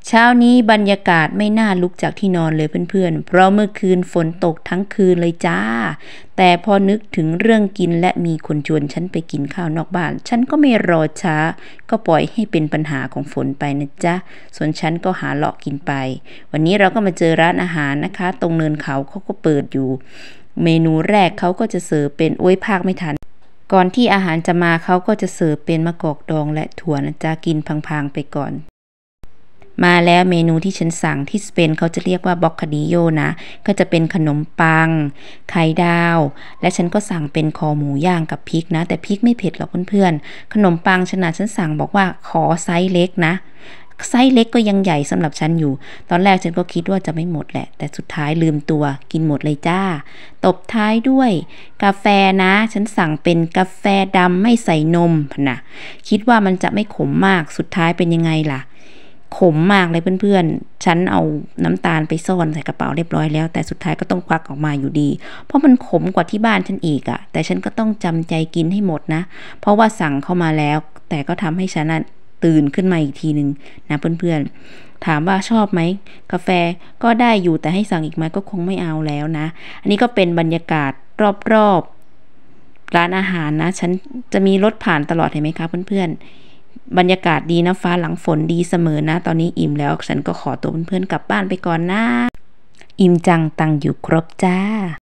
เช้านี้บรรยากาศไม่น่าลุกจากที่นอนเลยเพื่อนๆเพราะเมื่อคืนฝนตกทั้งคืนเลยจ้าแต่พอนึกถึงเรื่องกินและมีคนชวนฉันไปกินข้าวนอกบ้านฉันก็ไม่รอช้าก็ปล่อยให้เป็นปัญหาของฝนไปนะจ๊ะส่วนฉันก็หาเลาะกินไปวันนี้เราก็มาเจอร้านอาหารนะคะตรงเนินเขาก็เปิดอยู่เมนูแรกเขาก็จะเสิร์ฟเป็นภาคไม่ทันก่อนที่อาหารจะมาเขาก็จะเสิร์ฟเป็นมะกอกดองและถั่วนะจ๊ะกินพังๆไปก่อนมาแล้วเมนูที่ฉันสั่งที่สเปนเขาจะเรียกว่าบ็อกคาดิโยนะก็จะเป็นขนมปังไข่ดาวและฉันก็สั่งเป็นคอหมูย่างกับพริกนะแต่พริกไม่เผ็ดหรอกเพื่อนๆขนมปังฉันสั่งบอกว่าขอไซส์เล็กนะไซส์เล็กก็ยังใหญ่สำหรับฉันอยู่ตอนแรกฉันก็คิดว่าจะไม่หมดแหละแต่สุดท้ายลืมตัวกินหมดเลยจ้าตบท้ายด้วยกาแฟนะฉันสั่งเป็นกาแฟดำไม่ใส่นมนะคิดว่ามันจะไม่ขมมากสุดท้ายเป็นยังไงล่ะขมมากเลยเพื่อนๆฉันเอาน้ำตาลไปซ่อนใส่กระเป๋าเรียบร้อยแล้วแต่สุดท้ายก็ต้องควักออกมาอยู่ดีเพราะมันขมกว่าที่บ้านฉันอีกอะแต่ฉันก็ต้องจำใจกินให้หมดนะเพราะว่าสั่งเข้ามาแล้วแต่ก็ทำให้ฉันตื่นขึ้นมาอีกทีนึงนะเพื่อนๆถามว่าชอบไหมกาแฟก็ได้อยู่แต่ให้สั่งอีกไหมก็คงไม่เอาแล้วนะอันนี้ก็เป็นบรรยากาศรอบๆร้านอาหารนะฉันจะมีรถผ่านตลอดเห็นไหมคะเพื่อนๆบรรยากาศดีนะฟ้าหลังฝนดีเสมอนะตอนนี้อิ่มแล้วฉันก็ขอตัวเพื่อนๆกลับบ้านไปก่อนนะอิ่มจังตังอยู่ครบจ้า